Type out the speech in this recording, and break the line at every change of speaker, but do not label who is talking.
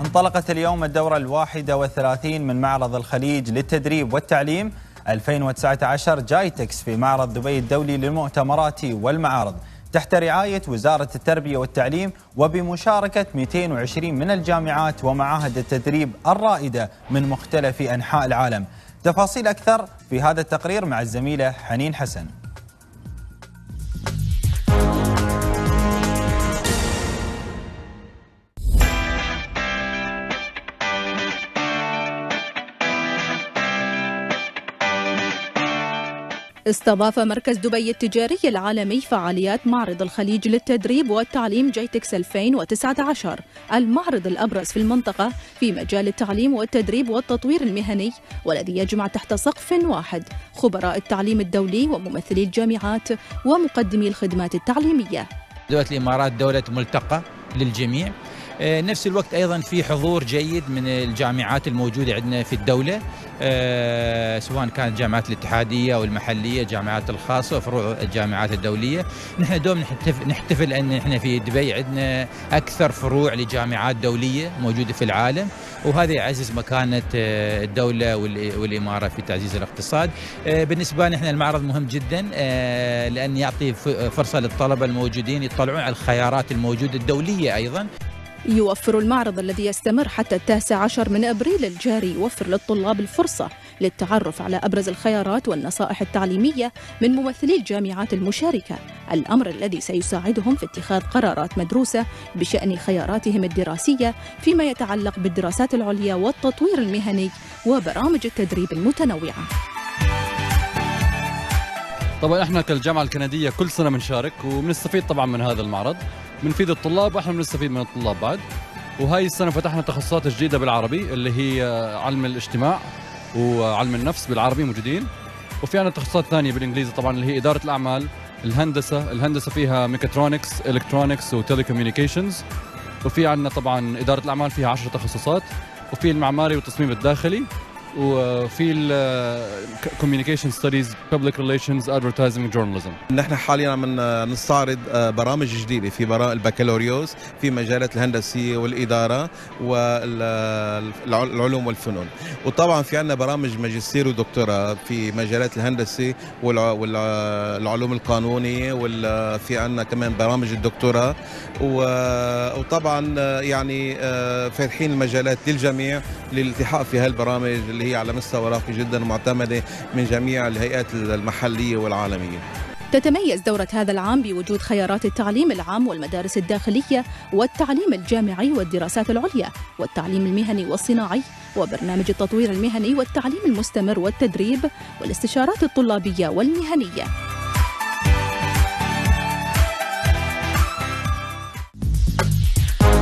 انطلقت اليوم الدورة 31 من معرض الخليج للتدريب والتعليم 2019 جايتكس في معرض دبي الدولي للمؤتمرات والمعارض تحت رعاية وزارة التربية والتعليم وبمشاركة 220 من الجامعات ومعاهد التدريب الرائدة من مختلف أنحاء العالم. تفاصيل أكثر في هذا التقرير مع الزميلة حنين حسن.
استضاف مركز دبي التجاري العالمي فعاليات معرض الخليج للتدريب والتعليم جيتكس 2019 المعرض الأبرز في المنطقة في مجال التعليم والتدريب والتطوير المهني، والذي يجمع تحت سقف واحد خبراء التعليم الدولي وممثلي الجامعات ومقدمي الخدمات التعليمية.
دولة الإمارات دولة ملتقى للجميع، نفس الوقت أيضا في حضور جيد من الجامعات الموجودة عندنا في الدولة، سواء كانت الجامعات الاتحادية أو المحلية، الجامعات الخاصة وفروع الجامعات الدولية. نحن دوم نحتفل أن نحن في دبي عندنا أكثر فروع لجامعات دولية موجودة في العالم، وهذا يعزز مكانة الدولة والإمارة في تعزيز الاقتصاد. بالنسبة لنا المعرض مهم جدا لأن يعطي فرصة للطلبة الموجودين يطلعون على الخيارات الموجودة الدولية. أيضا
يوفر المعرض الذي يستمر حتى 19 من أبريل الجاري يوفر للطلاب الفرصة للتعرف على أبرز الخيارات والنصائح التعليمية من ممثلي الجامعات المشاركة، الأمر الذي سيساعدهم في اتخاذ قرارات مدروسة بشأن خياراتهم الدراسية فيما يتعلق بالدراسات العليا والتطوير المهني وبرامج التدريب المتنوعة.
طبعا احنا كالجامعة الكندية كل سنة بنشارك وبنستفيد طبعا من هذا المعرض، بنفيد الطلاب واحنا بنستفيد من الطلاب بعد. وهاي السنة فتحنا تخصصات جديدة بالعربي اللي هي علم الاجتماع وعلم النفس بالعربي موجودين، وفي عندنا تخصصات ثانية بالانجليزي طبعا اللي هي إدارة الأعمال، الهندسة فيها ميكاترونكس، الكترونكس وتيليكوميونيكيشنز، وفي عندنا طبعا إدارة الأعمال فيها 10 تخصصات، وفي المعماري والتصميم الداخلي، وفي communication studies, public relations, advertising, journalism.
نحن حاليا عم نستعرض برامج جديدة في البكالوريوس في مجالات الهندسية والإدارة والعلوم والفنون، وطبعا في عندنا برامج ماجستير ودكتوراه في مجالات الهندسة والعلوم القانونية، وفي عندنا كمان برامج الدكتوراه، وطبعا يعني فاتحين المجالات للجميع للالتحاق في هالبرامج اللي هي على مستوى راقي جدا ومعتمدة من جميع الهيئات المحلية والعالمية.
تتميز دورة هذا العام بوجود خيارات التعليم العام والمدارس الداخلية والتعليم الجامعي والدراسات العليا والتعليم المهني والصناعي وبرنامج التطوير المهني والتعليم المستمر والتدريب والاستشارات الطلابية والمهنية.